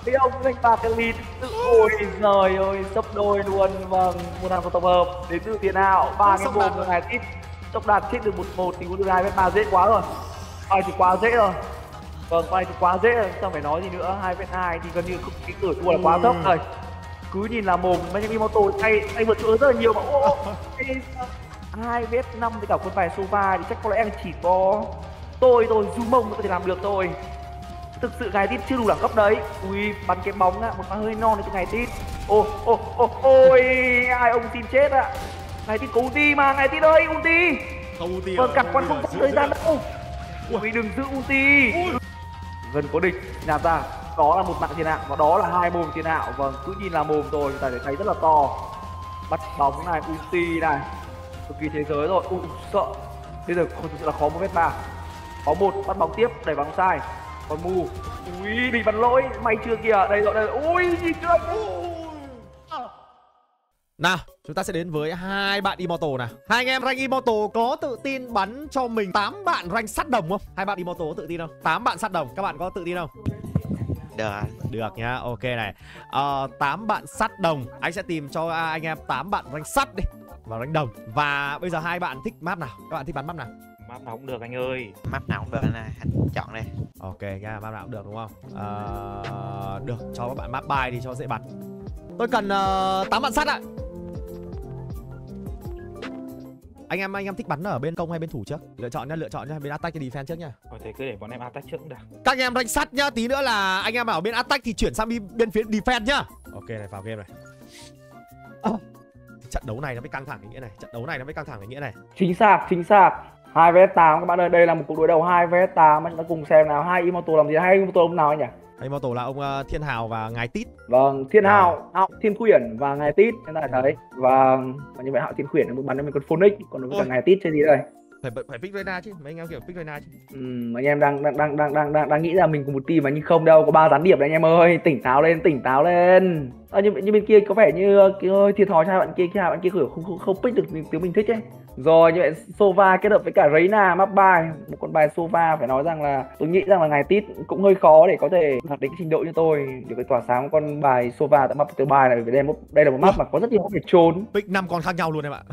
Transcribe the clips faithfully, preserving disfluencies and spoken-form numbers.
thấy ông đánh bạc cái lead tự ôi giời ơi sấp đôi luôn. Vâng, một hàng tổng hợp đến từ tiền ảo ba cái một người tít tốc đạt chết được một một thì có được hai vết ba dễ quá rồi. Bài thì quá dễ rồi. Vâng, bài thì quá dễ rồi, không phải nói gì nữa. Hai vết hai thì gần như cái cửa thua là quá thấp rồi. Cứ nhìn là mồm mấy cái Imoto tay tay vượt chỗ rất là nhiều mà ô hai vết năm với cả quân bài Sova thì chắc có lẽ chỉ có tôi tôi du mông có thể làm được thôi. Thực sự ngài tít chưa đủ đẳng cấp đấy. Ui bắn cái bóng á, một pha hơi non cho ngài tít. Ô ô ô ôi ai ông xin chết ạ. Ngài tít có ulti mà, ngài tít ơi ulti. Không ulti. Vâng, cặp quan không có thời gian đâu. Ui đừng giữ ulti. Gần có địch nhạt ra. Đó là một mạng tiền ảo và đó là hai mồm tiền ảo. Vâng, cứ nhìn là mồm rồi chúng ta sẽ thấy rất là to. Bắt bóng này, ulti này, cực kỳ thế giới rồi. Ui sợ. Bây giờ thực sự là khó một vết ba. Có một bắt bóng tiếp đẩy bóng sai. Còn mù. Ui bị bắn lỗi, may chưa kìa. Đây rồi đây. Ui nhìn chưa. Nào, chúng ta sẽ đến với hai bạn Immortal nào. Hai anh em rank Immortal có tự tin bắn cho mình tám bạn rank sắt đồng không? Hai bạn Immortal có tự tin không? tám bạn sắt đồng, các bạn có tự tin không? Được. Được nhá, ok này. uh, tám bạn sắt đồng. Anh sẽ tìm cho anh em tám bạn rank sắt đi vào rank đồng. Và bây giờ hai bạn thích map nào? Các bạn thích bắn map nào? Map nào cũng được anh ơi. Map nào cũng được anh này, anh chọn đây. Ok nha, map nào cũng được đúng không? uh, Được, cho các bạn map bài đi cho dễ bắn. Tôi cần uh, tám bạn sắt ạ. Anh em anh em thích bắn ở bên công hay bên thủ trước? Lựa chọn nhá, lựa chọn nhá, bên attack hay defense trước nhá. Có thể cứ để bọn em attack trước cũng được. Các anh em rank sắt nhá, tí nữa là anh em ở bên attack thì chuyển sang bên phía defense nhá. Ok này, vào game này. À, trận đấu này nó mới căng thẳng cái nghĩa này, trận đấu này nó mới căng thẳng cái nghĩa này. Chính xác, chính xác. hai vs tám các bạn ơi, đây là một cuộc đối đầu hai vs tám mà chúng ta cùng xem nào. Hai Immortal làm gì? Hai Immortal ông nào anh nhỉ? Immortal là ông uh, Thiên Hào và Ngài Tít. Vâng, Thiên Hào, Hạo, Thiên Khuyển và Ngài Tít chúng ta thấy. Và như vậy Hạo Thiên Khuyển nó bắn cho mình con Phoenix, còn với cả Ngài Tít chơi gì đây? Phải phải pick Reyna chứ, mấy anh em kiểu pick Reyna chứ. Ừm, anh em đang đang đang đang đang đang đang nghĩ là mình cùng một team mà nhưng không đâu, có ba gián điệp đấy anh em ơi, tỉnh táo lên, tỉnh táo lên. À, như, như bên kia có vẻ như cái ơi thiệt thòi cho hai bạn kia, kia hai bạn kia không không không, không pick được tiếng mình thích ấy. Rồi như vậy Sova kết hợp với cả Reyna map bài, một con bài Sova phải nói rằng là tôi nghĩ rằng là Ngài Tít cũng hơi khó để có thể đạt đến cái trình độ như tôi để cái tỏa sáng con bài Sova tại map thứ bài này, vì đây, đây là một map mà có rất nhiều để trốn. Pick năm con khác nhau luôn em ạ.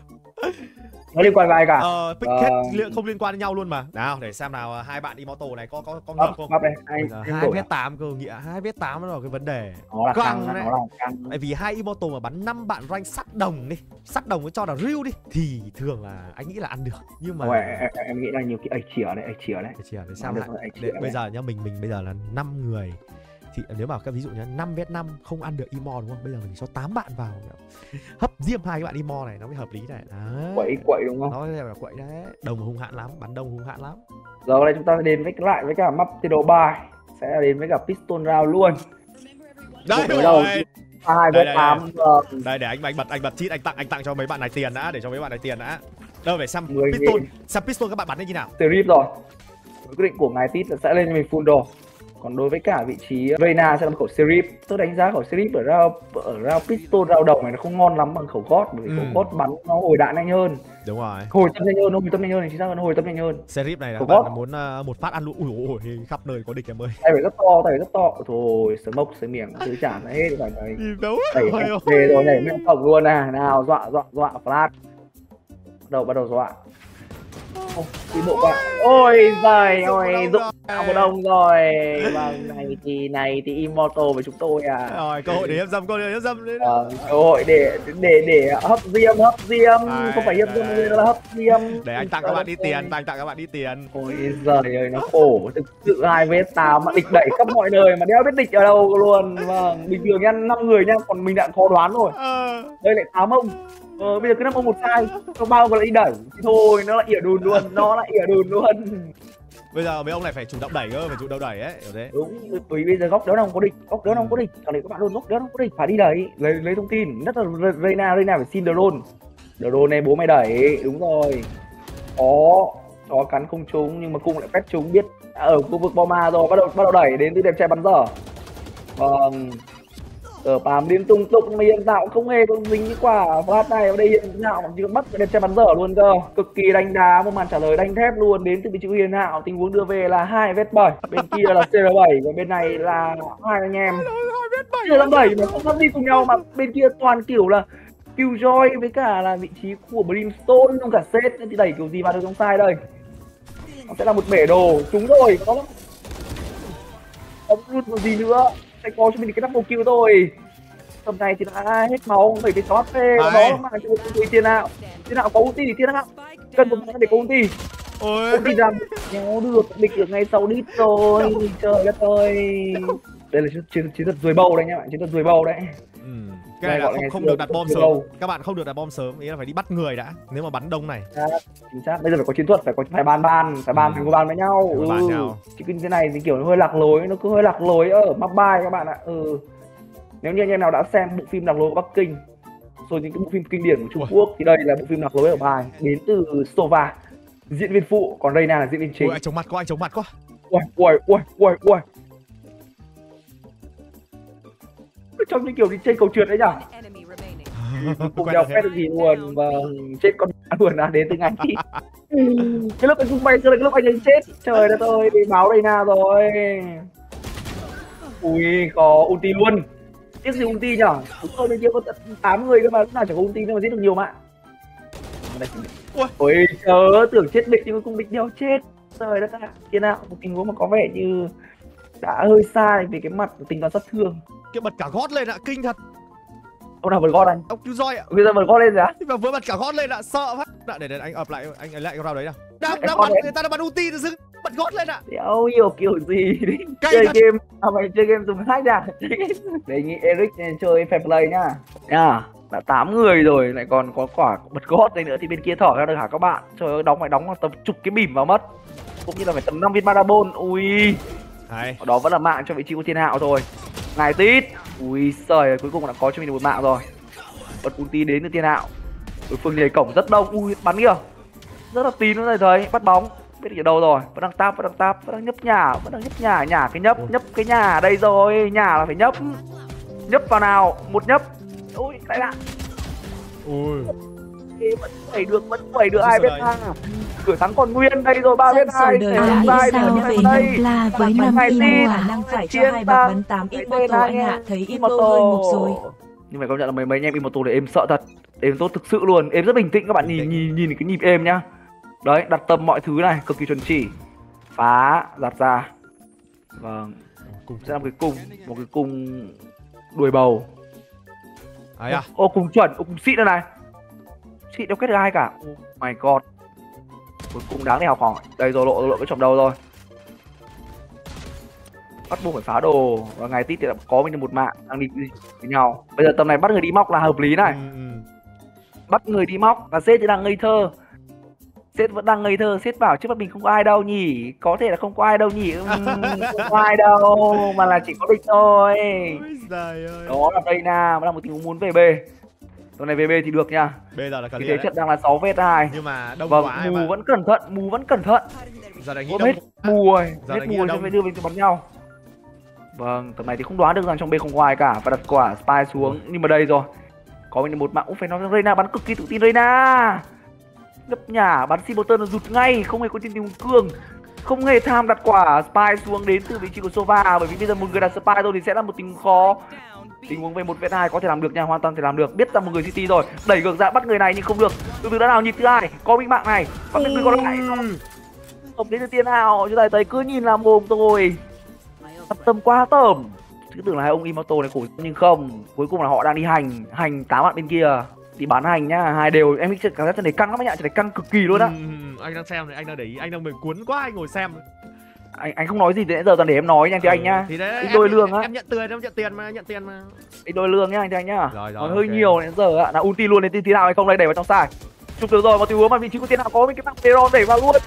Nó liên quan với ai cả. Ờ, pick hết uh... không liên quan đến nhau luôn mà. Nào để xem nào hai bạn Immortal này có có có ngược không? hai vs tám cơ, nghĩa hai vs tám nó là cái vấn đề. Nó là căng, căng đấy. Nó là căng. Tại vì hai Immortal mà bắn năm bạn rank sắt đồng đi, sắt đồng cho là real đi thì thường là anh nghĩ là ăn được. Nhưng mà Ôi, em, em nghĩ là nhiều cái ấy chìa đấy, ấy chìa đấy. Ấy chìa để sao lại. Để, bây giờ nhá, mình mình bây giờ là năm người. Thì nếu mà các ví dụ nhá, năm vs năm không ăn được Imo đúng không? Bây giờ mình cho tám bạn vào hấp diêm hai cái bạn Imo này nó mới hợp lý này. Đấy. Quậy quậy đúng không? Nó là quậy đấy. Đồng hung hãn lắm, bắn đồng hung hãn lắm. Giờ đây chúng ta đến với lại với cả map thi đấu bài, sẽ đến với cả pistol round luôn. Đây rồi. hai vs tám. Đây để anh anh bật anh bật cheat, anh tặng anh tặng cho mấy bạn này tiền đã, để cho mấy bạn này tiền đã. Đâu phải xem pistol, xem pistol các bạn bắn như nào. Strip rồi. Quyết định của ngài Tít sẽ lên cho mình full đồ. Còn đối với cả vị trí Reyna sẽ là một khẩu Serif. Tôi đánh giá khẩu Serif ở round ở round pistol round đầu này nó không ngon lắm bằng khẩu gót, bởi vì ừ. khẩu gót bắn nó hồi đạn nhanh hơn. Đúng rồi. Hồi tâm nhanh hơn, nó hồi tâm nhanh hơn, chính xác là nó hồi tâm nhanh hơn. Serif này là các bạn muốn uh, một phát ăn luôn. Ui ôi, khắp nơi có địch em ơi. Tay phải rất to, tay phải rất to. Thôi, smoke sấy miệng thứ trả nó hết rồi này. Đẩy về rồi nhảy miệng cổng luôn nè. Nào dọa dọa dọa flash. Bắt đầu bắt đầu dọa. Ô, đi bộ qua. Ôi giời ơi, dụng một ông rồi. Vâng, này thì này thì Immortal với chúng tôi à. Rồi, cơ hội để hiếp dâm, cơ hội để hiếp dâm đấy. Ờ, cơ hội để để để hấp diêm, hấp diêm, không phải hiếp dâm nó là hấp diêm. Để anh tặng các bạn đi tiền, anh tặng các bạn đi tiền. Ôi giời ơi, nó khổ, thực sự hai vs tám mà địch đẩy khắp mọi nơi mà đéo biết địch ở đâu luôn. Vâng, bình thường nha, năm người nha, còn mình đã khó đoán rồi. Đây lại tám ông. Ờ, bây giờ cứ năm ông một sai, có bao còn lại đi đẩy thôi, nó lại ỉa đùn luôn, nó lại ỉa đùn luôn. Bây giờ mấy ông này phải chủ động đẩy cơ, phải chủ động đẩy ấy, kiểu thế. Đúng, bởi vì bây giờ góc đỡ nào không có địch, góc đỡ nào không có địch, còn này các bạn luôn góc đỡ nào không có địch, phải đi đẩy, lấy lấy thông tin, nhất là Reyna, Reyna phải xin drone, drone này bố mày đẩy, đúng rồi. Có, chó cắn không trúng nhưng mà cung lại phép trúng, biết ở khu vực Boma rồi, bắt đầu bắt đầu đẩy đến từ đẹp trai bắn dở. Vâng. Ở bám liên tung tung mà hiện tạo không hề có dính cái quả phát này ở đây hiện hạo chỉ còn bắt cái đẹp trai bắn dở luôn cơ, cực kỳ đánh đá, một màn trả lời đánh thép luôn đến từ vị trí của Hiền Hạo. Tình huống đưa về là hai vết bảy, bên kia là xê rờ bảy và bên này là hai anh em xê rờ bảy mà không đi cùng nhau, mà bên kia toàn kiểu là Killjoy với cả là vị trí của Brimstone trong cả set thì đẩy kiểu gì vào được trong sai đây. Nó sẽ là một bể đồ, trúng rồi, có lắm. Không luôn còn gì nữa, sẽ có cho mình cái double kill thôi. Tầm này thì đã hết máu, bảy cái shot phê, đó mà cho người Thiên Hạo. Thiên Hạo có ulti thì Thiên Hạo cần một cái để có ulti. Ôi, Ulti ra nhéo được, địch được ngay sau đít rồi, trời đất ơi. Đây là chiến chiến thuật ruồi bầu đấy nhá bạn, chiến thuật ruồi bầu đấy. ừ. Cái này là gọi không, là không ngày được xưa đặt có bom chiến sớm. đấu. Các bạn không được đặt bom sớm, ý là phải đi bắt người đã. Nếu mà bắn đông này. À, chính xác, bây giờ phải có chiến thuật, phải có phải bàn bàn, phải bàn Ừ. phải có bàn với nhau. Phải có Ừ. bàn nhau. Chứ cái này thì kiểu nó hơi lạc lối, nó cứ hơi lạc lối ở map bài các bạn ạ. Ừ. Nếu như anh em nào đã xem bộ phim lạc lối của Bắc Kinh, rồi những cái bộ phim kinh điển của Trung Ui. Quốc thì đây là bộ phim lạc lối ở bài đến từ Sova, diễn viên phụ, còn Reina là diễn viên chính. Ôi, anh chống mặt quá, anh chống mặt quá. Ui ui ui ui ui. Trong những kiểu đi chơi cầu trượt đấy nhở. Cùng đèo phép được gì luôn, vâng, chết con luôn đã đến từ ngày khi cái lúc anh tung bay rồi, cái lúc anh ấy chết, trời đất ơi, bị báo Reina rồi. Ui, có ulti luôn, tiếc gì ulti nhở, đúng rồi, bên kia có tận tám người cơ mà, lúc nào chẳng có ulti nhưng mà giết được nhiều mạng. Ui. Ôi chớ, tưởng chết địch nhưng cuối cùng địch đeo chết, trời đất ạ. Thiên Hạo một tình huống mà có vẻ như đã hơi sai về cái mặt của tính toán sát thương. Cái bật cả gót lên ạ, kinh thật. Ông nào bật gót anh? Ông cứu roi ạ. Bây giờ bật gót lên rồi á? Mà vừa bật cả gót lên ạ, sợ phát. Đã, để, để anh ập lại, anh ấy lại cái round đấy nào. Đang Cái đang con bắn, đấy. người ta đang bắn ulti tự dưng bật gót lên ạ. Đéo hiểu kiểu gì đi. Cay Chơi thật. game, à mày chơi game dùng hack à? Đề nghị Eric chơi fair play nhá. Nha, đã tám người rồi, lại còn có quả bật gót đây nữa thì bên kia thỏ ra được hả các bạn? Trời ơi, đóng phải đóng tầm chục cái bìm vào mất. Cũng như là phải tầm năm viên Marabon. Ui. Hay. Đó vẫn là mạng cho vị trí của Thiên Hạo thôi. Ngài tít. Ui trời, cuối cùng đã có cho mình được một mạng rồi. Bật ulti đến từ Thiên Hạo. Đối phương nhảy cổng rất đông. Ui, bắn kìa. Rất là tín nữa rồi thấy, bắt bóng. Biết ở đâu rồi, vẫn đang tap, vẫn đang tap, vẫn đang nhấp nhà, vẫn đang nhấp nhà, nhả cái nhấp, nhấp cái nhà ở đây rồi, nhà là phải nhấp. Nhấp vào nào, một nhấp. Ui, lại lại. Ui. Vẫn đẩy được, vẫn đẩy được ai biết ha. Cửa thắng còn nguyên đây rồi, ba biết hai. Đời là sai sao nữa về đây. năm pla với năm Ngày imo tin. khả năng phải cho Chiến hai tăng. bạc bắn tám Cái Imoto tên anh ạ. Thấy Imoto hơi mục rồi. Nhưng mà công nhận là mấy mấy anh em Imoto này êm sợ thật. Êm tốt thực sự luôn, êm rất bình tĩnh các bạn, nhìn nhìn nhìn cái nhịp êm nhá. Đấy, đặt tâm mọi thứ này, cực kỳ chuẩn chỉ. Phá, giặt ra. Vâng. Cùng Sẽ là một cái cung, một cái cung đuôi bầu. Ấy à? Ô, cùng chuẩn, ô, cùng xịn đây này. Xịn đâu kết được ai cả. Oh my god. Cuối cùng đáng để học hỏi. Đây rồi, lộ lộ cái chồng đầu rồi. Bắt buộc phải phá đồ. Và ngày tít thì đã có mình được một mạng, đang đi với nhau. Bây giờ tầm này bắt người đi móc là hợp lý này. Ừ, ừ. Bắt người đi móc, và sếp thì đang ngây thơ. Sếp vẫn đang ngây thơ, sếp bảo trước mặt mình không có ai đâu nhỉ. Có thể là không có ai đâu nhỉ. Uhm, không có ai đâu, mà là chỉ có địch thôi. Ôi giời ơi. Đó là Reina, nó là một tình huống muốn về B. Tuần này về B thì được nha. Bây giờ là Cái clear thế đấy. trận đang là sáu vs hai. Nhưng mà đông Vâng, quá em mù ạ. vẫn cẩn thận, mù vẫn cẩn thận. Giờ này nghĩ Ôm đông. hết mù rồi, Giờ hết này mù nghĩ rồi là sẽ đông. phải đưa mình bắn nhau. Vâng, tầm này thì không đoán được rằng trong B không có ai cả, và đặt quả spy xuống. Nhưng mà đây rồi, có mình một mạng cũng phải nói rằng Reina bắn cực kỳ tự tin. Reina nhấp nhả bắn Simbolton nó rụt ngay, không hề có tin tình cương, không hề tham đặt quả spy xuống đến từ vị trí của Sova. Bởi vì bây giờ một người đặt spy thôi thì sẽ là một tình huống khó. Tình huống về một vs hai có thể làm được nha, hoàn toàn thể làm được. Biết rằng một người City rồi, đẩy ngược ra bắt người này nhưng không được. Từ từ đã nào nhịp thứ hai, có minh mạng này, bắt người còn lại. Không đến từ tiền nào, chúng ta thấy cứ nhìn là mồm thôi. Tầm quá tởm. Cứ tưởng là hai ông Imoto này khổ nhưng không, cuối cùng là họ đang đi hành, hành tám bạn bên kia. Thì bán hành nhá, hai đều. Em cảm giác trận này căng lắm anh ạ, trận này căng cực kỳ luôn á. Ừ, ừ, anh đang xem này, anh đang để ý, anh đang mình cuốn quá, anh ngồi xem. Anh anh không nói gì từ nãy giờ, toàn để em nói nha thì anh nhá. Thì đấy, Đi em, đôi lương á. em nhận tiền, em nhận tiền mà, nhận tiền mà. Đi đôi lương nhá anh thì anh nhá. Rồi, rồi, Nói hơi ok. nhiều đến giờ ạ. Nào ulti luôn đến tí nào hay không đây, đẩy vào trong sai. Chụp được rồi, một tình huống mà vị trí của tiền nào có mình cái mạng Peron đẩy vào luôn.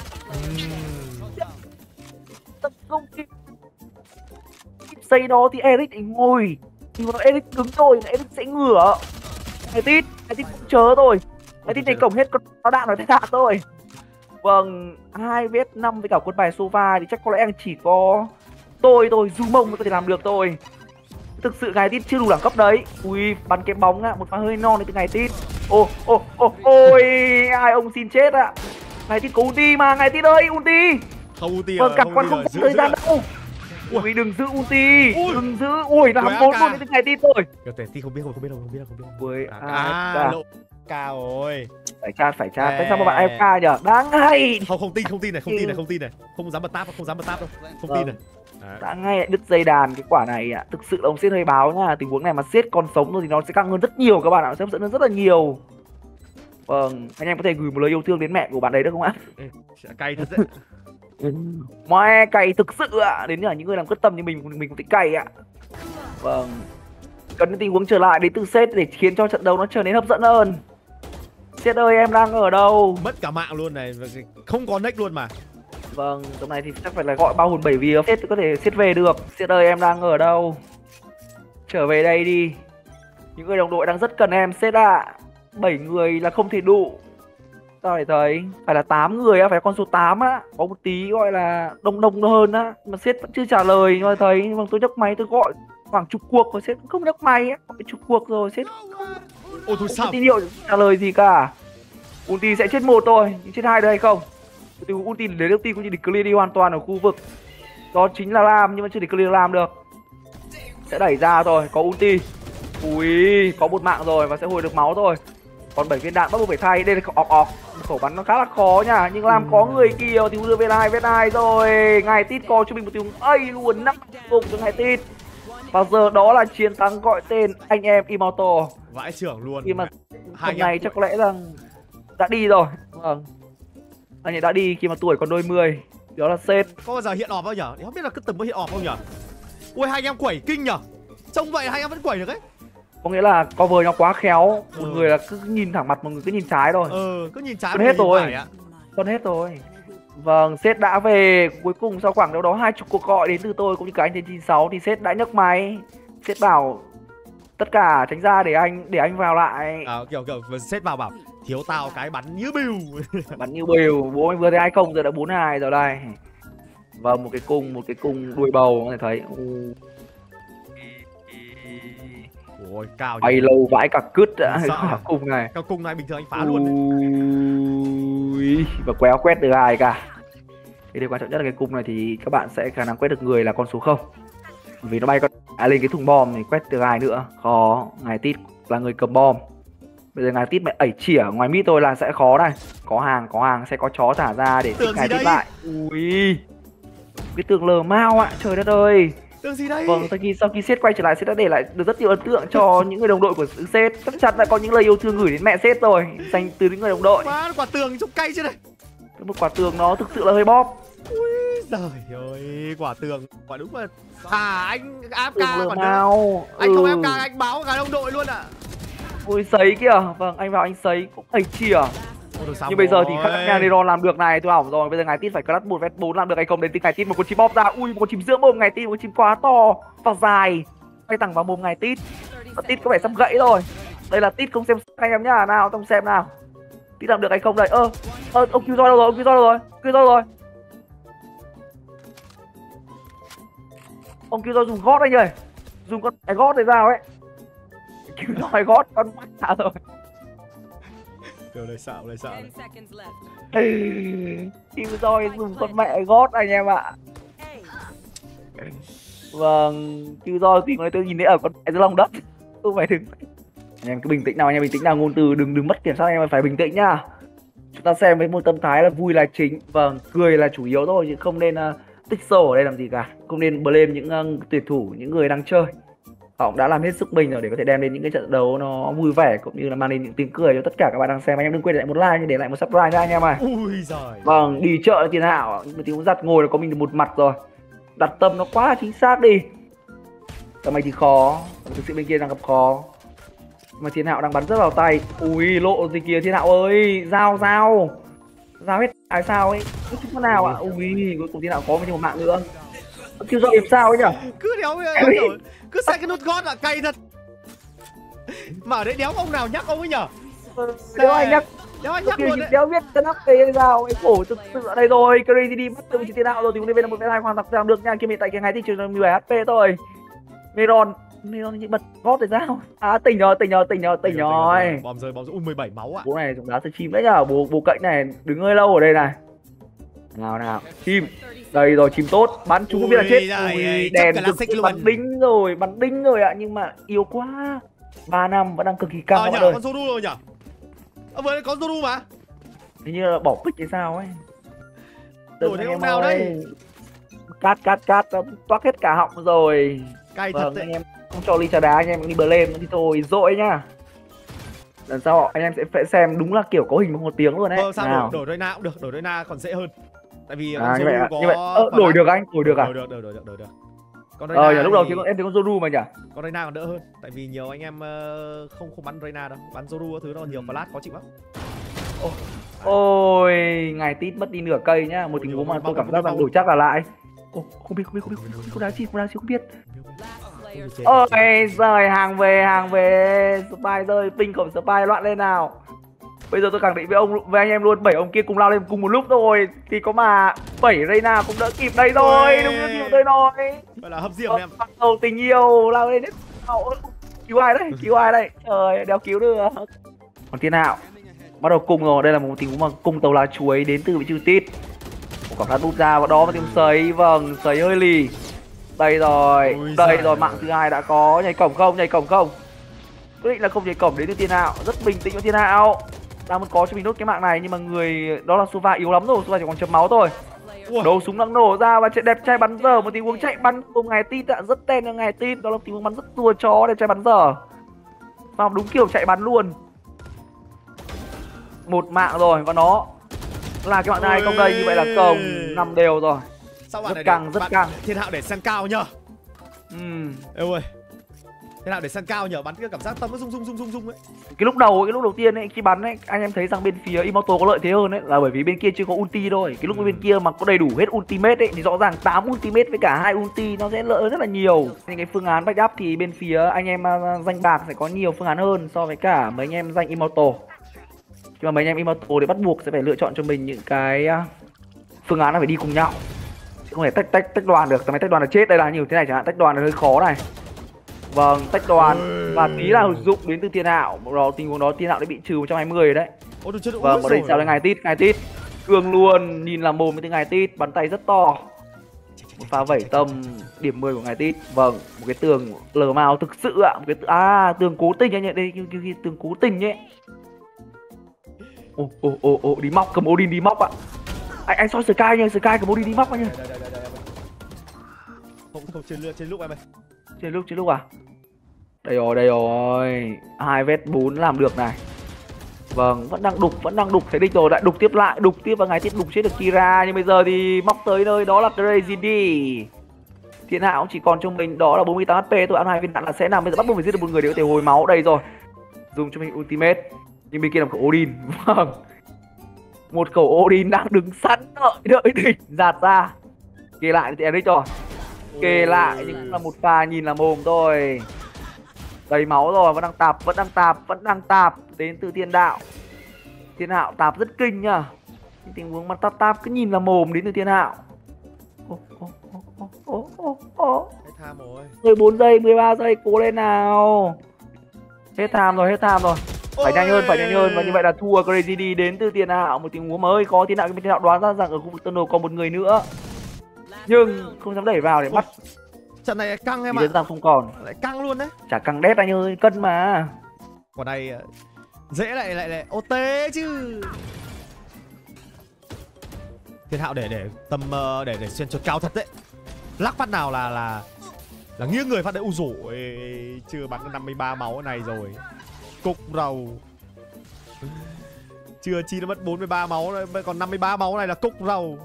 Tấn công kịp. Xây đó thì Eric thì ngồi. Thì mà Eric đứng rồi, Eric sẽ ngửa. Cái tít, cái tít cũng chớ rồi. Cái tít này cổng hết con nó đạn ở thế đạn thôi. Vâng, hai vs năm với cả quân bài Sova thì chắc có lẽ anh chỉ có tôi thôi, Du Mông mới có thể làm được thôi. Thực sự Ngài Tít chưa đủ đẳng cấp đấy. Ui, bắn cái bóng á, một pha hơi non đấy từ Ngài Tít. Ô, ô, ô, ôi, ai ông xin chết ạ. Ngài Tít có ulti mà, Ngài Tít ơi, ulti. Không ulti Vâng, rồi, cả không con ulti không rồi, có giữ- thời giữ gian lại. đâu. Ui, đừng giữ ulti, Ui. đừng giữ. Ui, làm Quái bốn A K. luôn đến từ Ngài Tít rồi. Kiểu thể thì không biết không không biết đâu, không biết đâu, không biết đâu. Với À, a à k. lộ cao rồi. Phải chat, phải chat. Ê. Tại sao mà bạn a ép ca nhở? Đáng hay. Không không tin, không tin này, không tin này, không tin này. Không dám bật tab, không dám bật tab đâu. Không tin này. Đấy. Đã ngay lại đứt dây đàn cái quả này ạ. Thực sự là ông Sết hơi báo nha. Tình huống này mà Sết còn sống rồi thì nó sẽ căng hơn rất nhiều các bạn ạ. Sẽ hấp dẫn hơn rất là nhiều. Vâng, anh em có thể gửi một lời yêu thương đến mẹ của bạn đấy được không ạ? Ê, cay thật đấy. Mẹ cày thực sự ạ. Đến nhờ những người làm quyết tâm như mình, mình cũng thích cày ạ. Vâng. Cần những tình huống trở lại đến từ Sết để khiến cho trận đấu nó trở nên hấp dẫn hơn. Sết ơi, em đang ở đâu? Mất cả mạng luôn này, không có nick luôn mà. Vâng, tầm này thì chắc phải là gọi bao hồn bảy vía Sết có thể Sết về được. Sết ơi, em đang ở đâu? Trở về đây đi. Những người đồng đội đang rất cần em Sết ạ. bảy người là không thể đủ. Sao phải thấy? Phải là tám người á, phải là con số tám á. Có một tí gọi là đông đông hơn á. Mà Sết vẫn chưa trả lời nhưng mà thấy. Vâng, tôi nhấc máy tôi gọi khoảng chục cuộc rồi Sết cũng không nhấc máy á. Gọi chục cuộc rồi Sết Ôi thôi không sao? có tín hiệu trả lời gì cả. Ulti sẽ chết một thôi, nhưng chết hai được hay không? Từ ulti để ulti cũng như được clear đi hoàn toàn ở khu vực. Đó chính là Lam nhưng mà chưa được clear Lam được. Sẽ đẩy ra thôi, có ulti. Ui, có một mạng rồi và sẽ hồi được máu thôi. Còn bảy viên đạn bắt buộc phải thay. Đây là ọc ọc. Khẩu bắn nó khá là khó nha, nhưng Lam có người kia thì đưa về hai vết hai rồi. Ngài Tít có cho mình một tiếng ấy luôn, năm cùng cho Ngài Tít. Và giờ đó là chiến thắng gọi tên anh em Immortal. Vãi trưởng luôn. Khi mà Hai hôm nay em chắc có lẽ rằng đã đi rồi. Vâng, anh ấy đã đi khi mà tuổi còn đôi mươi. Đó là Sết. có bao giờ hiện ọp bao nhở? Không biết là cứ từng có hiện ọp không nhở? Ui, hai anh em quẩy kinh nhở? Trông vậy hai anh em vẫn quẩy được ấy. Có nghĩa là cover nó quá khéo. Một Ừ. người là cứ nhìn thẳng mặt, một người cứ nhìn trái thôi. Ờ, cứ nhìn trái Còn một hết người nhìn rồi. phải ạ. Còn hết rồi. Vâng, Sết đã về. Cuối cùng sau khoảng đâu đó hai chục cuộc gọi đến từ tôi cũng như cả anh trên chín sáu thì Sết đã nhấc máy. Sết bảo tất cả tránh ra để anh để anh vào lại. À, kiểu kiểu vừa xếp vào bảo thiếu tao cái bắn như bìu. Bắn như bều. Bố anh vừa thấy hai không giờ đã bốn hai rồi đây. Vâng, một cái cung, một cái cung đuôi bầu có thể thấy. U. Ôi, cao Bay nhỉ. lâu vãi cả cứt đã. Sợ. Quả cung này. Cao cung này bình thường anh phá luôn. Ui, và quéo quét được ai cả. Cái điều quan trọng nhất là cái cung này thì các bạn sẽ khả năng quét được người là con số không. Vì nó bay con à, lên cái thùng bom thì quét được ai nữa. Khó. Ngài Tít là người cầm bom. Bây giờ Ngài Tít mẹ ẩy chỉa ngoài mít tôi là sẽ khó này. Có hàng, có hàng sẽ có chó thả ra để Tưởng Ngài gì Tít đây? lại. Ui, cái tường lờ mau ạ, trời đất ơi. Tưởng gì đây? Vâng, sau khi sau khi Sết quay trở lại, Sết đã để lại được rất nhiều ấn tượng cho những người đồng đội của Sết. Chắc chắn là có những lời yêu thương gửi đến mẹ Sết rồi, dành từ những người đồng đội. Má, quả tường trông cay chứ này. Một quả tường nó thực sự là hơi bóp. Ui giời ơi, quả tường. Quả đúng là à anh áp Tường ca lờ còn nữa. mau. Anh không Ừ. ép ca anh báo cả đồng đội luôn ạ. Ui, sấy kìa. Vâng, anh vào anh sấy cũng ẩy chỉa. Ôi, thôi xong Nhưng bây giờ thì rồi. khả năng Neron làm được này, tôi hỏng rồi. Bây giờ Ngài Tít phải clutch một vét bốn làm được hay không? Đến từ Ngài Tít một con chim bóp ra. Ui, một con chim giữa mồm Ngài Tít, một con chim quá to và dài. Bay thẳng vào mồm Ngài Tít. Và Tít có vẻ sắp gãy rồi. Đây là Tít không xem anh em nhá. Nào, không xem nào. Tít làm được hay không đây? Ơ, ơ ông cứu roi đâu rồi? Ông cứu roi đâu rồi? Cứu roi rồi. Ông cứu roi dùng gót anh ơi. Dùng con cái gót này vào ấy. Cứu roi gót con mắt ra rồi. Kiểu này xạo, này xạo này. Cứu roi dùng con mẹ gót anh em ạ. Vâng, cứu roi thì nói tôi nhìn thấy ở con mẹ dưới lòng đất. Tôi phải đứng. Anh em cứ bình tĩnh nào, anh em bình tĩnh nào, ngôn từ đừng đừng mất kiểm soát, anh em phải bình tĩnh nhá. Chúng ta xem với một tâm thái là vui là chính, vâng, cười là chủ yếu thôi chứ không nên uh, tích sổ ở đây làm gì cả. Không nên blame những uh, tuyển thủ, những người đang chơi. Họ cũng đã làm hết sức mình rồi để có thể đem đến những cái trận đấu nó vui vẻ cũng như là mang đến những tiếng cười cho tất cả các bạn đang xem. Anh em đừng quên để lại một like và để lại một subscribe nha anh em ơi. Ui giời. Vâng, đi chợ là tiền hảo, nhưng mà tiếng giặt ngồi là có mình được một mặt rồi. Đặt tâm nó quá là chính xác đi. Tầm này thì khó, thực sự bên kia đang gặp khó. Mà Thiên Hạo đang bắn rất vào tay. Ui, lộ gì kìa Thiên Hạo ơi, dao dao. Dao hết ai sao ấy, không chút nào ạ. À. Ui, cuối cùng Thiên Hạo có thêm một mạng nữa. Kêu do điểm sao ấy nhỉ? Cứ đéo cứ sai cái nút gót ạ, cay thật. Mà ở đấy đéo ông nào nhắc ông ấy nhở? Đéo ai nhắc. Đéo ai nhắc Kêu luôn đấy. đéo biết tân áp hay sao ấy, khổ thực sự ở đây rồi. Crazy đi mất từ Thiên Hạo rồi thì cũng lên là một cái hai hoàn toàn làm được nha. Kia hiện tại cái ngày thì chỉ là mười bảy hát pê thôi. Meron Neon như bật gót rồi sao? À tỉnh rồi, tỉnh rồi, tỉnh rồi, tỉnh rồi. Bom rơi, bom rơi. Ui mười bảy máu ạ. Bố này chúng đá từ chim đấy nhá, bố bố cạnh này đứng hơi lâu ở đây này. Nào nào, chim. Đây rồi, chim tốt, bắn chúng không biết là chết. Ui, đèn cực bắn đính rồi, bắn đính rồi ạ, nhưng mà yếu quá. ba năm vẫn đang cực kỳ căng Ờ các bạn nhở, ơi. con Zoru rồi nhở? Ờ vừa có Zoru mà. Hình như là bỏ pick hay sao ấy. Đổi thế ông nào đây? Cắt cắt cắt, toát hết cả họng rồi. Cay thật Vâng, đấy. anh em không cho ly trà đá, anh em đi bờ lên đi thôi, dội nhá. Lần sau anh em sẽ phải xem đúng là kiểu có hình một tiếng luôn đấy. Ờ sao nào. đổi đổi Reyna cũng được, đổi Reyna còn dễ hơn. Tại vì À, con như vậy Zoru à? có Như vậy ờ, đổi được anh, đổi được à? Đổi được, đổi được, đổi được, đổi được. Còn Ờ, Reyna lúc đầu thì- thì em thấy con Zoru mà nhỉ? Con Reyna còn đỡ hơn. Tại vì nhiều anh em ờ, không không bắn Reyna đâu, bắn Zoru các thứ nó nhiều flash khó chịu lắm. Ôi, ngài tít mất đi nửa cây nhá, một Ôi, tình nhiều huống mà hơn, tôi bao cảm nhiêu giác bao rằng nhiêu. đổi chắc là lại. Ồ, không biết, không biết, không biết, không biết, không đá chi, không đá chi, không biết. Ôi, chết, Ôi, chết. giời, hàng về, hàng về, Spy rơi, ping của Spy loạn lên nào. Bây giờ tôi khẳng định với ông, với anh em luôn, bảy ông kia cùng lao lên cùng một lúc thôi, thì có mà bảy Reyna cũng đỡ kịp đây rồi, Ôi. đúng như kiểu tôi nói. Gọi là hấp diệm em. Bắt đầu tình yêu lao lên hết. Cứu ai đây, cứu ai đây, trời, đéo cứu được. Còn thiên hạo bắt đầu cung rồi, đây là một tình huống mà cung tàu lá chuối đến từ vị trừ tít. Một cảm giác đút ra và đó là tiếng sấy, vâng, sấy hơi lì. Đây rồi, Ôi đây giời rồi, ơi. mạng thứ hai đã có, nhảy cổng không, nhảy cổng không. Quyết định là không nhảy cổng đến từ thiên hạo, rất bình tĩnh với thiên hạo. Đang muốn có cho mình nốt cái mạng này nhưng mà người đó là Sova yếu lắm rồi, Sova chỉ còn chấm máu thôi. Ui. Đầu súng đang nổ ra và chạy đẹp trai bắn dở, một tình huống chạy bắn của ngài tít ạ, rất tên là ngài tít, đó là tình huống bắn rất tua chó đẹp trai bắn dở. Và đúng kiểu chạy bắn luôn. Một mạng rồi và nó là cái mạng này không đây, như vậy là cổng năm đều rồi. Sao bạn Rất này căng, để- rất bạn- căng. Thiên hạo để săn cao nhờ. Ừm. Ê ơi. Thiên hạo để săn cao nhờ, bắn cái cảm giác tâm nó rung rung rung rung rung ấy. Cái lúc đầu, cái lúc đầu tiên ấy, khi bắn ấy, anh em thấy rằng bên phía Immortal có lợi thế hơn ấy, là bởi vì bên kia chưa có ulti thôi. Cái lúc Ừ. bên kia mà có đầy đủ hết ultimate ấy, thì rõ ràng tám ultimate với cả hai ulti nó sẽ lợi hơn rất là nhiều. Những cái phương án backup thì bên phía anh em uh, danh bạc sẽ có nhiều phương án hơn so với cả mấy anh em danh Immortal. Nhưng mà mấy anh em Immortal thì bắt buộc sẽ phải lựa chọn cho mình những cái uh, phương án là phải đi cùng nhau. Chứ không thể tách tách tách đoàn được, tầm này tách đoàn là chết. Đây là nhiều thế này chẳng hạn, tách đoàn là hơi khó này. Vâng, tách đoàn và tí là dụng đến từ thiên hạo. Đó, tình huống đó thiên hạo đã bị trừ một trăm hai mươi rồi đấy. Ôi đồ chết. Vâng, ở đây sao là ngài tít, ngài tít cương luôn, nhìn là mồm với tiếng ngài tít, bắn tay rất to. Một pha vẩy tâm điểm mười của ngài tít. Vâng, một cái tường lờ màu thực sự ạ, một cái tường, à tường cố tình anh ạ, đây cái, cái, cái tường cố tình ấy. Ô ô ô ô đi móc, cầm Odin đi móc ạ. Anh anh soi Sky nha, Sky cầm Odin đi móc anh nha. Đây, đây, đây, đây, đây. Không không trên lượt trên lúc em ơi. Trên lúc trên lúc à? Đây rồi, đây rồi. Hai vết bốn làm được này. Vâng, vẫn đang đục, vẫn đang đục. Thế đích rồi, lại đục tiếp lại, đục tiếp và ngài tiếp đục chết được Kira. Nhưng bây giờ thì móc tới nơi đó là Crazy D. Thiên hạo cũng chỉ còn cho mình đó là bốn mươi tám hát pê. Tôi ăn hai viên đạn là sẽ nằm. Bây giờ bắt buộc phải giết được một người để có thể hồi máu. Đây rồi, dùng cho mình ultimate. Nhưng bên kia là một khẩu Odin. Vâng, một khẩu Odin đang đứng sẵn đợi, đợi địch giạt ra. Kê lại thì Eric rồi. Kê lại nhưng cũng là một pha nhìn là mồm thôi. Đầy máu rồi, vẫn đang tạp, vẫn đang tạp, vẫn đang tạp. Đến từ thiên đạo. Thiên hạo tạp rất kinh nhá. Cái tình huống mà tạp tạp cứ nhìn là mồm đến từ thiên hạo. Ô ô ô ô ô ô ô. Hết tham rồi. mười bốn giây, mười ba giây, cố lên nào. Hết tham rồi, hết tham rồi. Phải nhanh hơn, phải nhanh hơn. Và như vậy là thua Crazy D đến từ thiên hạo. Một tình huống mà hơi khó. Thiên hạo, thiên hạo đoán ra rằng ở khu vực tunnel còn một người nữa. Nhưng không dám đẩy vào để bắt. Trận này căng em Thì ạ. đến rằng không còn. Lại căng luôn đấy. Chả căng đét anh ơi, cân mà. Còn này ờ, dễ lại lại lại ô tê chứ. Thiên hạo để để tầm ờ, để để xuyên chuột cao thật đấy. Lắc phát nào là là là nghiêng người phát đấy. U rủi, chưa bắn năm mươi ba máu này rồi. Cục rầu. Chưa chi nó mất bốn mươi ba máu rồi, còn năm mươi ba máu này là cục rầu.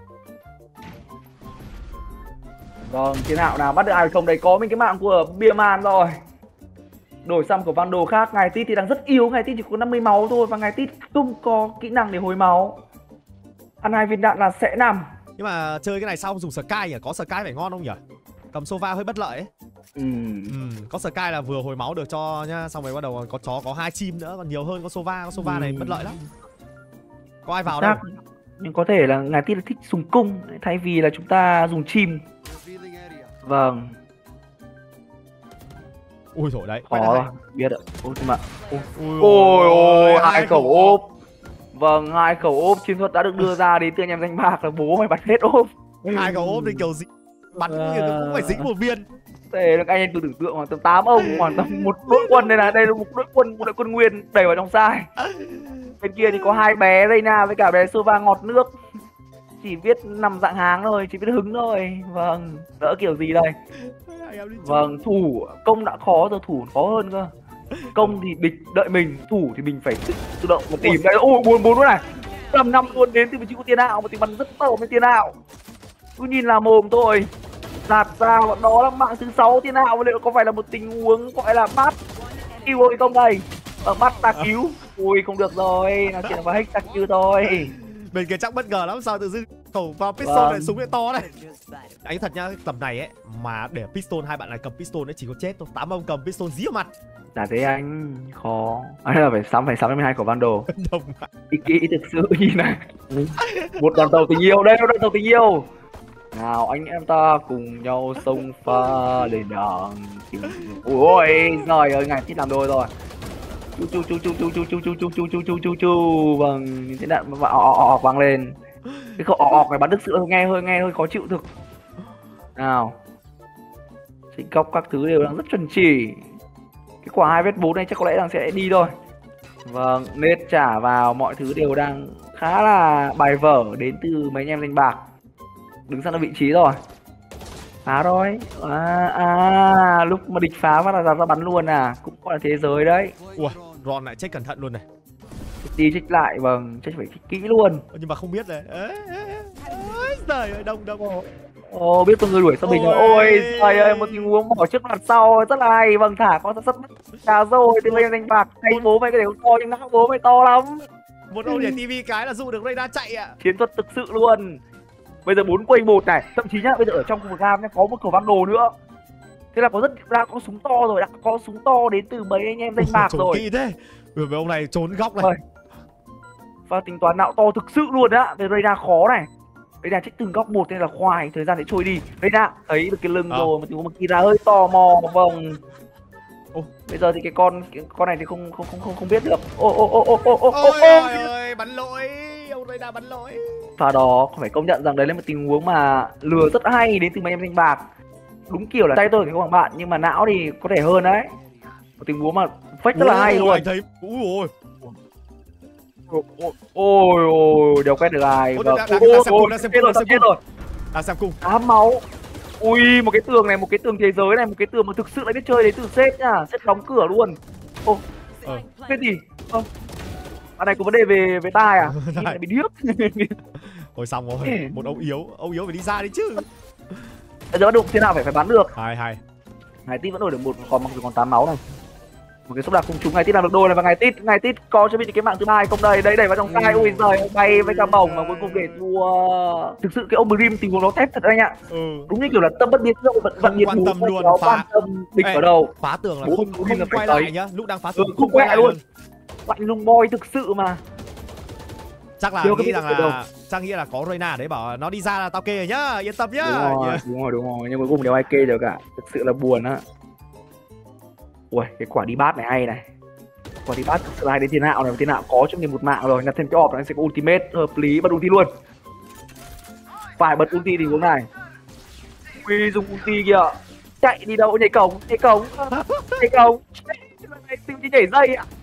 Vâng, thiên hạo nào bắt được ai không? Đấy có mình cái mạng của Bierman rồi. Đổi sang của Vandal khác. Ngài Tít thì đang rất yếu, Ngài Tít chỉ có năm mươi máu thôi. Và Ngài Tít không có kỹ năng để hồi máu. Ăn hai viên đạn là sẽ nằm. Nhưng mà chơi cái này sao không dùng Sky nhỉ? Có Sky phải ngon không nhỉ? Cầm Sova hơi bất lợi ấy. Ừ. Ừ, có Sky là vừa hồi máu được cho nhá. Xong rồi bắt đầu có chó, có hai chim nữa. Còn nhiều hơn có Sova. Có Sova Ừ. này bất lợi lắm. Có ai vào đâu. Xác. Nhưng có thể là Ngài Tít là thích dùng cung thay vì là chúng ta dùng chim. Vâng. Ui rồi đấy. Khó rồi, biết ạ. Ôi mà. Ui Ôi ôi, hai khẩu ốp. Vâng, hai khẩu ốp chiến thuật đã được đưa ra đến từ anh em danh bạc là bố mày bắn hết ốp. Hai khẩu ốp thì kiểu gì bắn cũng cũng phải dính một viên. Thế anh em cứ tưởng tượng khoảng tầm tám ông, khoảng tầm một đội quân đây là đây là một đội quân, một đội quân nguyên đẩy vào trong sai. Bên kia thì có hai bé Reina với cả bé Sova ngọt nước. Chỉ biết nằm dạng háng thôi, chỉ biết hứng thôi. Vâng, đỡ kiểu gì đây. Vâng, thủ công đã khó rồi, thủ khó hơn cơ. Công thì địch đợi mình, thủ thì mình phải tự, tự động mà tìm đây. Ôi bốn bốn nữa này, tầm năm luôn đến từ vị trí của tiền ảo mà thì bắn rất tẩu với tiền ảo. Cứ nhìn là mồm thôi. Lạt ra bọn đó là mạng thứ sáu tiền ảo, liệu có phải là một tình huống gọi là bắt cứu hay không đây? Ở bắt ta cứu. Ui không được rồi, nó chỉ là hết ta cứu thôi. Bên kia chắc bất ngờ lắm, sao tự dưng khẩu vào pistol Vâng. lại súng lại to này. Anh thật nhá, tầm này ấy mà để pistol hai bạn này cầm pistol ấy chỉ có chết thôi. Tám ông cầm pistol dí vào mặt. Là thế anh khó. Anh là phải sắm phải sắm em hai khẩu van đồ. Đồng. Ý kỹ thực sự nhìn này. Một đoàn tàu tình yêu, đây là đoàn tàu tình yêu. Nào anh em ta cùng nhau xông pha lên đàng. Ôi giời ơi, ngài thích làm đôi rồi. Chu chu chu chu chu chu chu chu chu chu chu chu chu chu. Vâng, những cái đạn mà ọ ọ vang lên. Cái khẩu ọ ọ này bắn thực sự nghe hơi nghe hơi khó chịu thực. Nào. Chính góc các thứ đều đang rất chuẩn chỉ. Cái quả hai vết bốn này chắc có lẽ là sẽ đi thôi. Vâng, nết trả vào mọi thứ đều đang khá là bài vở đến từ mấy anh em danh bạc. Đứng sang vị trí rồi. Phá rồi. À, à lúc mà địch phá phát là ra, ra bắn luôn à. Cũng gọi là thế giới đấy. Ui, Ron lại check cẩn thận luôn này. Đi check lại, vâng, check phải check kỹ luôn. Nhưng mà không biết này. Ê, ê, ê, trời ơi, đông đông. Ồ, biết từng người đuổi sau mình rồi. Ôi trời ơi, một tình huống bỏ trước mặt sau rất là hay. Vâng, thả con sắt đá rồi từ bên danh bạc. Thấy bố mày cái đều to nhưng não bố mày to lắm. Một ông nhảy tivi cái là dụ được Reyna chạy ạ. Chiến thuật thực sự luôn. Bây giờ bốn quay một này, thậm chí nhá, bây giờ ở trong khu vực gam nhá có một khẩu vang đồ nữa. Thế là có rất đã có súng to rồi, đã có súng to đến từ mấy anh em danh bạc Trốn rồi. kỹ thế. Vừa với ông này trốn góc này. Rồi. Và tính toán não to thực sự luôn á. Về Reyna khó này. Reyna trích từng góc một nên là khoai, thời gian để trôi đi. Reyna thấy được cái lưng à. rồi, mà tình huống mà Kira hơi tò mò. Vâng. Ô. Bây giờ thì cái con cái con này thì không không không không không biết được. Ô ô ô ô ô ô ô Ôi ô. ơi ơi, bắn lỗi. Ông Reyna bắn lỗi. Pha đó phải công nhận rằng đấy là một tình huống mà lừa rất hay đến từ mấy em danh bạc. Đúng kiểu là tay tôi thì không bằng bạn, nhưng mà não thì có thể hơn đấy. Một tình huống mà fake rất là hay luôn. Anh thấy, ui ôi. Ôi ôi ôi, đều quét được ai. Ôi, Vâng. đang- Ôi đang- đang ôi xem cung, ôi, đang xem chết cung, rồi, đang xem chết rồi. Đang xem cung. Ám máu. Ui, một cái tường này, một cái tường thế giới này, một cái tường mà thực sự là biết chơi đến từ sếp nhá, sếp đóng cửa luôn. Ô, Ờ. cái gì? Ơ, bạn này có vấn đề về về tai à? Nhìn lại bị điếc. Thôi xong rồi, một ông yếu, ông yếu phải đi ra đi chứ. Bây giờ bắt đụng thế nào phải phải bắn được. Hai hai. Ngài Tít vẫn đổi được một, còn mặc dù còn tám máu này. Một cái sốc đạp không trúng, Ngài Tít làm được đôi này, và Ngài Tít, Ngài Tít có cho bị cái mạng thứ hai không đây, đấy đẩy vào trong tay, ui giời, bay với cả bổng mà cuối cùng để thua. Thực sự cái ông Brim tình huống nó thép thật anh ạ. Ừ. Đúng như kiểu là tâm bất biến đâu, vận vận nhiệt quan tâm bù, luôn, nó phá. quan tâm địch Ê, ở đâu. Phá tường là Bố không bố không Brim là phải quay tới. lại nhá, lúc đang phá Ừ, tường không quay lại luôn. Bạn lùng boy thực sự mà. Chắc là Chưa có nghĩ biết rằng được đâu. là chắc nghĩ là có Reyna đấy, bảo nó đi ra là tao kê rồi nhá, yên tâm nhá. Đúng rồi, Yeah. đúng rồi, đúng rồi, nhưng cuối cùng đều ai kê được cả. Thực sự là buồn á. Ui, cái quả đi bát này hay này. Quả đi bát thực sự là hay đến thiên hạo này, thiên hạo có trong một mạng rồi, là thêm cái ọp nó sẽ có ultimate hợp lý, bật ulti luôn. Phải bật ulti tình huống này. Ui, dùng ulti kìa. Chạy đi đâu, nhảy cổng, nhảy cổng, nhảy cổng. Tìm đi nhảy dây ạ.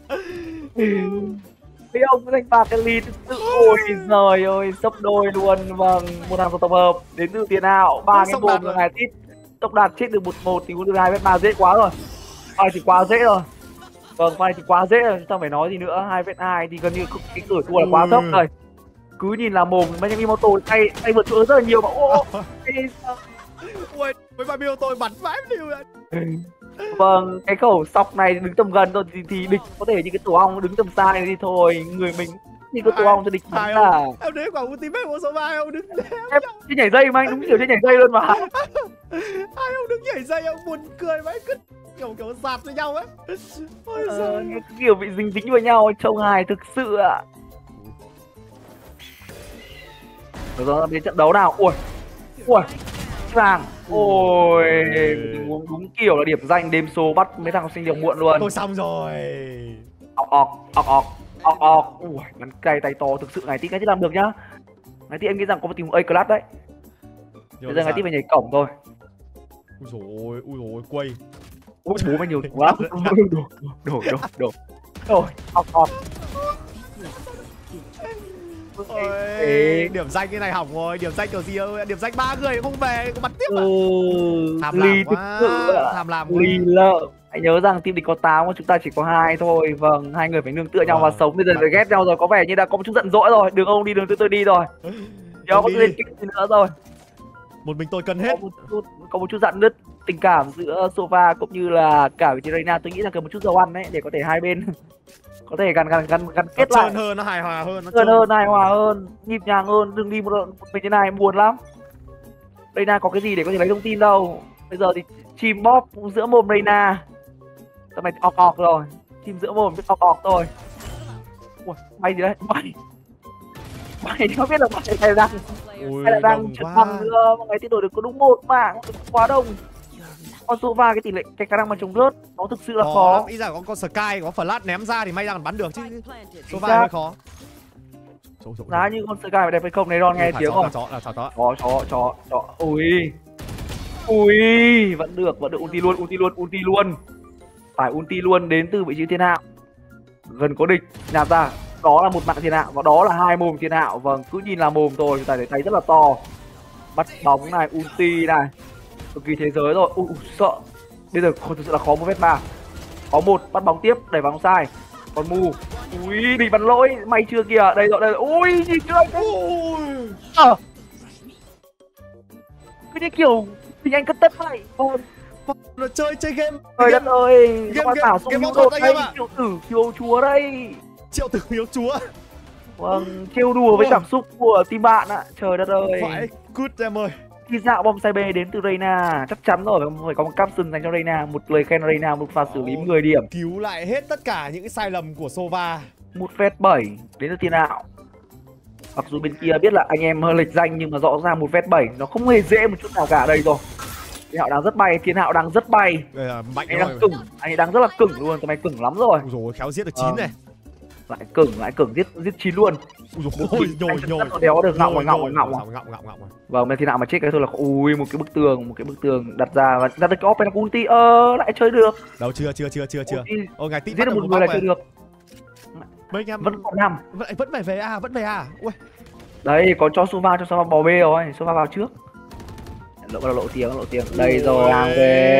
Thấy ông cái danh bạc cái ly thực sự, ôi giời ơi, sấp đôi luôn. Vâng, một hàng tổng hợp đến từ tiền ảo, ba cái bồn của Ngài Tít. Tốc đạt chết được một một thì cũng được hai vết ba dễ quá rồi. Phải thì quá dễ rồi. Vâng, phải thì quá dễ rồi, chúng ta phải nói gì nữa. Hai vết hai thì gần như cái cửa thua là quá thấp rồi. Cứ nhìn là mồm mấy anh em Imoto tay tay vượt chỗ rất là nhiều mà ô. Ui, với ba miêu tôi bắn vãi điều này. Vâng, cái khẩu sọc này đứng tầm gần thôi thì, thì địch có thể như cái tổ ong đứng tầm xa này thì thôi, người mình như cái tổ ong cho địch bắn là Em đấy quả ultimate một số ba ông đứng em đi nhảy dây mà anh, đúng kiểu đi nhảy dây luôn mà. hai ông đứng nhảy dây, ông buồn cười vãi, cứ kiểu kiểu giạt với nhau ấy. Ôi Ờ, giời. cái kiểu bị dính dính vào nhau trông hài thực sự ạ. Rồi rồi đến trận đấu nào. Ui ui vàng. Ôi, tình huống đúng kiểu là điểm danh đêm số bắt mấy thằng học sinh liều muộn luôn. Tôi xong rồi. Ọc ọc ọc ọc ọc ọc. Ui, bắn cay tay to thực sự. Ngày tí cái tí làm được nhá. Ngày tí em nghĩ rằng có một tình huống A class đấy. Bây giờ ngày tí phải nhảy cổng thôi. Ui dồi ôi, ui dồi ôi, quay. Ôi bố mày nhiều quá. Đổ đổ đổ đổ. Rồi, ọc ọc. Ôi, điểm danh cái này hỏng rồi, điểm danh kiểu gì ơi, điểm danh ba người không về, có bắn tiếp à? Ừ, Tham ly làm thực quá, sự ạ. tham làm quá. Ly lợ. Hãy nhớ rằng team địch có tám, chúng ta chỉ có hai thôi. Vâng, hai người phải nương tựa nhau Vâng. và sống. Bây giờ phải ghét nhau rồi, có vẻ như đã có một chút giận dỗi rồi. Đường ông đi, đường tôi tôi đi rồi. Nhớ Ông có đi liên đi. kết gì nữa rồi. Một mình tôi cần Có hết. một chút, có một chút dặn nứt tình cảm giữa Sova cũng như là cả với Reina. Tôi nghĩ là cần một chút dầu ăn đấy để có thể hai bên có thể gắn gắn gắn gắn Nó kết lại, trơn hơn, nó hài hòa hơn, nó hơn trơn. hơn, hài hòa hơn, nhịp nhàng hơn. Đừng đi một một mình thế này buồn lắm. Reina có cái gì để có thể lấy thông tin đâu. Bây giờ thì chim bóp giữa mồm Reina. Tầm này ọc ọc rồi. Chim giữa mồm biết ọc ọc thôi. Ui, bay gì đấy? Bay. Bay không biết là bay hay đang Ui, hay là đang đông trượt quá. băng nữa. Một ngày thay đổi được có đúng một mạng, quá đông. Con Sova cái tỷ lệ cái khả năng mà chống rớt nó thực sự là Khó khó. lắm, ý là có con Sky, có Flash ném ra thì may ra còn bắn được chứ. Sova xác. hơi khó. Chỗ, chỗ, Giá như con Sky phải đẹp hay không này, Ron nghe tiếng rồi. Là chó, là chó, chó. Chó chó chó chó. Ui. Ui, vẫn được, vẫn được. Ulti luôn, ulti luôn, ulti luôn. Phải ulti luôn đến từ vị trí thiên hạo. Gần có địch, nhạt ra. Đó là một mạng thiên hạo và đó là hai mồm thiên hạo. Vâng, cứ nhìn là mồm thôi, chúng ta thấy thấy rất là to. Bắt bóng này, ulti này. Cực kỳ thế giới rồi. Ui, ui sợ. Bây giờ thực sự là khó một vết ba. Có một, bắt bóng tiếp, đẩy vào sai. Còn mù. Ui, bị bắn lỗi, may chưa kìa. Đây rồi, đây rồi. Ui, nhìn chưa anh. Ui. Ờ. Cứ như kiểu thì anh cất tất vậy. Vâng. Nó chơi chơi game. Trời đất ơi, Game- các bạn game- bảo game xong võ thuật đột anh đây, em ạ. triệu tử kiều chúa đây. Triệu tử hiếu chúa. Vâng, trêu đùa với Vâng. cảm xúc của team bạn ạ. Trời đất ơi. Phải, good em ơi. Khi dạo bom sai B đến từ Reina, chắc chắn rồi, phải có một caption dành cho Reina, một lời khen Reina, một pha xử lý Ồ. mười điểm. Cứu lại hết tất cả những cái sai lầm của Sova. Một vét bảy đến từ thiên hạo. Mặc dù bên kia biết là anh em hơi lệch danh nhưng mà rõ ràng một vét bảy nó không hề dễ một chút nào cả. Đây rồi. Thiên hạo đang rất bay, thiên hạo đang rất bay. Đây là mạnh Anh rồi. đang cứng, anh ấy đang rất là cứng luôn, tụi mày cứng lắm rồi. Ui dồi, khéo giết được chín Ờ. này. Lại cứng, lại cứng, giết giết chín luôn. Ui dồi, ôi, nhồi nhồi. Nó đéo được, ngọng rồi, ngọng rồi, ngọng rồi. ngọng ngọng ngọng rồi. Vâng, bên thiên hạo mà chết cái thôi là ui một cái bức tường, một cái bức tường đặt ra và đặt được cái open ulti, ơ lại chơi được. Đâu chưa chưa chưa chưa chưa. Ulti, Ôi ngài tí giết được một người là chơi được. Mấy anh em Vẫn còn năm. vẫn vẫn phải về à, vẫn về à. Ui. Đấy, có cho Sova, cho Sova bò bê rồi, Sova vào trước. Lộ lộ lộ tiếng, lộ tiếng. Đây Ui. rồi, hàng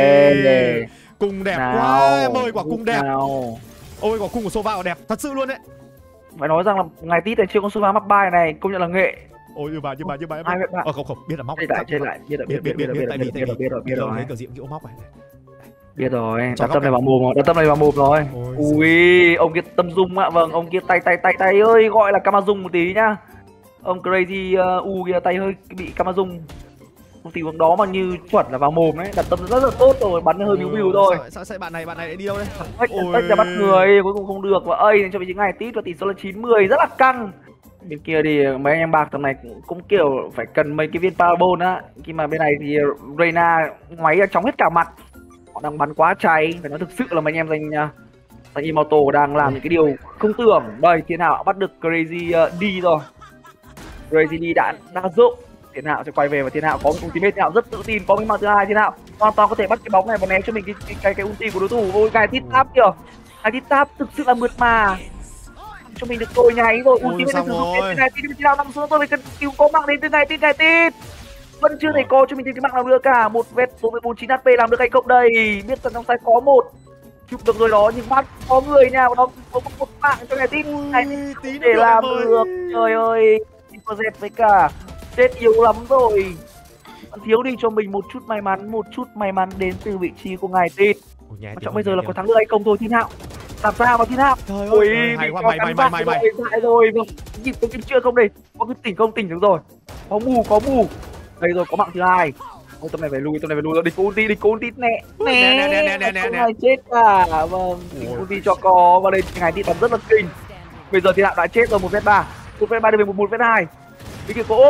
về. Cung đẹp Nào, quá, em ơi, quả cung đẹp. nào. Ôi quả cung của Sova đẹp, thật sự luôn đấy. Phải nói rằng là ngày tít này chưa con Sova mắc bài này, công nhận là nghệ. Ôi như bà như bà như bà em. Ai biết bạn? Ờ không không, biết là móc. Chơi lại, chơi lại, biết rồi, biết biết biết biết tại vì tại vì biết rồi, biết rồi. thấy cờ diệm kiểu móc này. Biết rồi, Cho đặt góc tâm này này. vào mồm rồi, đặt tâm này vào mồm rồi. Ôi Ui, ông kia tâm dung ạ, vâng, ông kia tay tay tay tay ơi, gọi là Kamazung một tí nhá. Ông Crazy uh, U kia tay hơi bị Kamazung. Một tình huống đó mà như chuẩn là vào mồm ấy, đặt tâm rất là tốt rồi, bắn hơi biu biu thôi. Sao, sao, sao bạn này bạn này lại đi đâu đấy? Tách Ôi. tách ra bắt người, cuối cùng không được và ơi cho vị trí ngày tít và tỷ số là chín mươi, rất là căng. Bên kia thì mấy anh em bạc tầm này cũng, cũng kiểu phải cần mấy cái viên parabol á. Khi mà bên này thì Reina ngoáy ra chóng hết cả mặt. Họ đang bắn quá cháy, phải nói thực sự là mấy anh em dành dành Immortal đang làm những cái điều không tưởng. Đây, Thiên Hạo bắt được Crazy uh, D rồi. Crazy D đã đã giúp Thiên Hạo sẽ quay về và Thiên Hạo có một ultimate. Thiên Hạo rất tự tin, có cái mạng thứ hai. Thiên Hạo hoàn toàn có thể bắt cái bóng này và ném cho mình cái cái cái, cái ulti của đối thủ. Ôi cái tít tap kìa, cái tít tap thực sự là mượt mà cho mình được tôi nháy rồi. Ôi, Ultimate xong sử dụng rồi. cái này, Thiên Hạo nằm xuống tôi phải cần cứu có mạng đến từ này, tít này tít vẫn chưa thể có cho mình thêm cái mạng nào nữa cả. Một vét bốn mươi bốn chín hát pê làm được hay không đây? Biết rằng trong tay có một chụp được rồi đó, nhưng mắt có người nào đó có một, một mạng cho ngày tin này tí để làm được. Trời ơi, có dẹp với cả chết yếu lắm rồi. Vẫn thiếu đi cho mình một chút may mắn, một chút may mắn đến từ vị trí của ngài tít. Quan trọng bây giờ là có thắng được hay không thôi. Thiên Hạo làm sao mà Thiên Hạo? Trời Ôi, ơi, hay bị quá, cho mày cắn mày vạ mày mày rồi, mày. dại rồi. Vâng, kịp có kịp chưa không đây? Có cái tỉnh không tỉnh được rồi. Có mù, có mù. Đây rồi, có mạng thứ hai. Ôi, tầm này phải lùi, tầm này phải lùi rồi. Địch có ulti, địch có ulti nè. Nè, nè, nè, nè, nè, Không nè. ai chết cả. Vâng, địch Ôi. ulti cho có và đây ngày tít bắn rất là kinh. Bây giờ Thiên Hạo đã chết rồi, một vét ba. Một vét ba đưa về một một vét hai. Bên kia có ốp.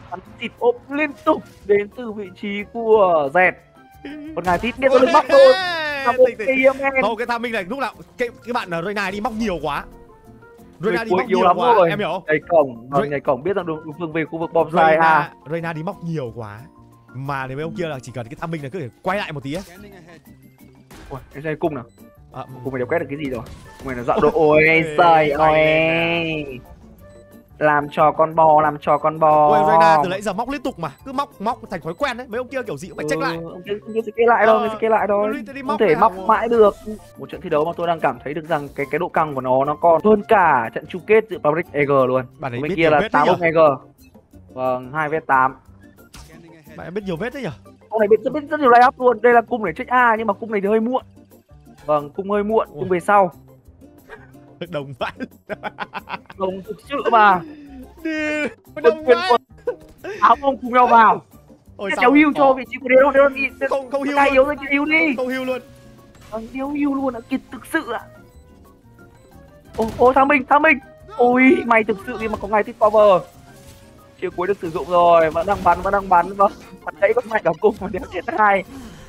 bắn xịt ốp liên tục đến từ vị trí của Dẹt. Còn ngài tít biết có được móc thôi. Là một Tỉnh, cái tỉnh. em em. Không, cái tham minh này lúc nào cái cái bạn là Reina đi móc nhiều quá. Người Reina đi cuối móc yếu nhiều lắm quá, rồi. em hiểu không? Nhảy cổng, vâng, Re- nhảy cổng biết rằng đường phương về khu vực bonsai Reina, ha. Reina đi móc nhiều quá. Mà nếu mấy ông kia là chỉ cần cái tham minh này cứ phải quay lại một tí á. Ui, cái dây cung nào. À, Cung này đều quét được cái gì rồi? Cung này nó dọn độ. Ôi trời ơi. Làm trò con bò, làm trò con bò. ôi Reina từ nãy giờ móc liên tục mà, cứ móc móc thành thói quen đấy. Mấy ông kia kiểu gì cũng phải check lại. Ừ, ông kia, ông kia sẽ kê lại thôi, Ờ, ông kia sẽ kê lại thôi. đi- đi Không móc thể nào móc mà. mãi được. Một trận thi đấu mà tôi đang cảm thấy được rằng cái cái độ căng của nó nó còn hơn cả trận chung kết giữa Public Eagle luôn. Bạn ấy Bên biết kia nhiều là vết đấy tám nhở? ông Eagle. Vâng, hai vs tám. Bạn em biết nhiều vết đấy nhở? Ông này biết rất, biết rất nhiều layup luôn. Đây là cung để check A nhưng mà cung này thì hơi muộn. Vâng, cung hơi muộn, cung về sau. Đồng vãi. Không thực sự mà. Đi. Quân Đồng quyền vãi. quân. Áo ông cùng nhau vào. Ôi Tiếp sao theo hưu mà cho khó. vị trí của Đế Đế đi. Không không hưu Cái yếu luôn. rồi, yếu đi. Không hưu luôn. Vâng, yếu hưu luôn ạ, kịp thực sự ạ. Ô, ô thằng mình, thằng mình. Ôi, mày thực sự đi mà có ngày thích cover. Chiều cuối được sử dụng rồi, vẫn đang bắn, vẫn đang bắn. Vâng, bắn đấy có mạnh cả cung mà đéo chết hai.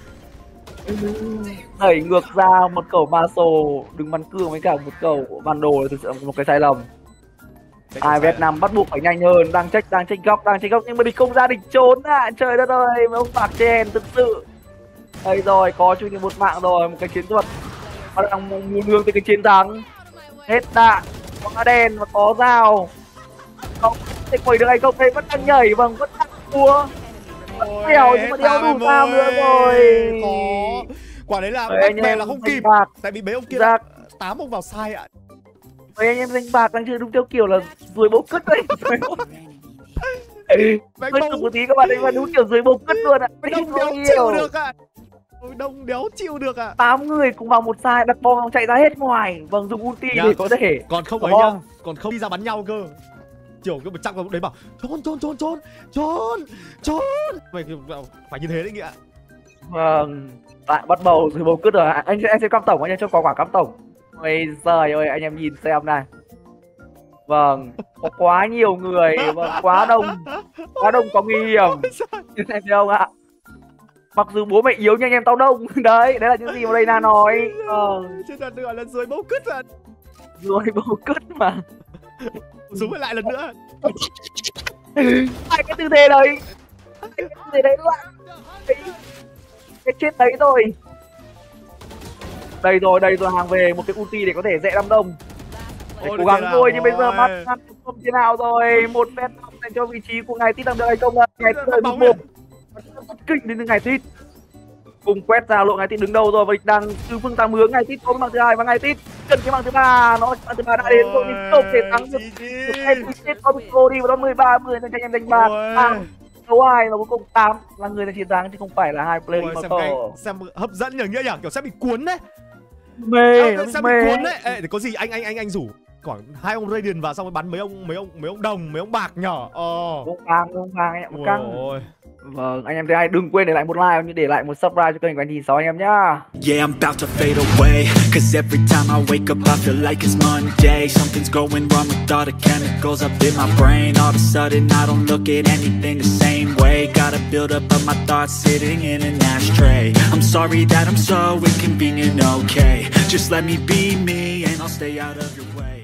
Đẩy ngược ra một cầu Maso, đừng bắn cương với cả một cầu bản đồ là thực sự là một cái sai lầm. Ai Việt Nam bắt buộc phải nhanh hơn, đang check, đang check góc, đang check góc nhưng mà địch không ra, địch trốn à, trời đất ơi, mấy ông bạc trên thực sự. Đây rồi, có cho mình một mạng rồi, một cái chiến thuật mà đang muốn hướng tới cái chiến thắng. Hết đạn, có ngã đen và có dao. Không thể quẩy được hay không, đây vẫn đang nhảy, vâng, vẫn đang thua. Đèo nhưng mà đeo đủ sao nữa rồi. Khó. Quả đấy là Đấy, bắt anh về em là không danh kịp. bạc. Tại vì mấy ông kia Dạ. tám ông vào sai ạ. Mấy anh em danh bạc đang chơi đúng theo kiểu là dưới bầu cứt đấy. Mấy Hơi ông cực một tí các bạn ấy mà đúng kiểu dưới bầu cứt luôn ạ. mấy ông đéo chịu được ạ. Ôi, đông đéo chịu được ạ. Tám người cùng vào một sai, đặt bom chạy ra hết ngoài. Vâng, dùng ulti Dạ. để có thể. Còn không Có ấy nhá, bom. còn không đi ra bắn nhau cơ. Kiểu cái một trăm vào đấy bảo trốn trốn trốn trốn trốn trốn. Phải phải như thế đấy nghĩa. Vâng, lại bắt bầu dưới bầu cứt rồi. Anh sẽ anh sẽ cắm tổng, anh em cho có quả cắm tổng. Ôi giời ơi, anh em nhìn xem này. Vâng, có quá nhiều người, vâng, quá đông. Quá đông có nguy hiểm. Như thế thấy không ạ? Mặc dù bố mẹ yếu nhưng anh em tao đông. Đấy, đấy là những gì mà Reina nói. Vâng, Trên đoạn gọi là dưới bấu cứt à. dưới bầu cứt mà. Xuống lại lần nữa. Hai cái tư thế đấy. Hai cái tư thế đấy loạn. Cái, cái chết đấy rồi. Đây rồi, đây rồi, hàng về một cái ulti để có thể dễ đám đông. Để Ôi, cố gắng thế thôi nào nhưng bây giờ rồi. mắt mắt không thế nào rồi. Một phép dành cho vị trí của ngài Tít đang được hay không ạ? Ngài Tít hơi Bóng một rất kinh đến từ ngài Tít. Cùng quét ra lộ ngài Tít đứng đâu rồi và địch đang từ phương tám hướng. Ngài Tít có cái mạng thứ hai và ngài Tít cần cái mạng thứ ba, nó mạng thứ ba đã đến rồi nhưng không thể thắng được. Em Tít có bị cô đi vào đó mười ba người dành cho anh em đánh bạc. À, đấu ai và cuối cùng tám là người là chiến thắng chứ không phải là hai player Ôi, xem motor. cái xem hấp dẫn nhờ nghĩa nhỉ, kiểu sẽ bị cuốn đấy. Mê, Ờ, nó sẽ bị mê. cuốn đấy. Ê, thì có gì anh anh anh anh rủ khoảng hai ông Radiant vào xong rồi bắn mấy ông mấy ông mấy ông đồng mấy ông bạc nhỏ. Ờ. Không vàng, không vàng anh em, một căng. Ôi. Vâng, anh em thấy ai đừng quên để lại một like cũng như để lại một subscribe cho kênh của anh Thì Sáu anh em nhá. Yeah, I'm about to fade away, cause every time I wake up I feel like it's Monday. Something's going wrong with all the chemicals up in my brain. All of a sudden I don't look at anything the same way. Gotta build up of my thoughts sitting in an ashtray. I'm sorry that I'm so inconvenient, okay. Just let me be me and I'll stay out of your way.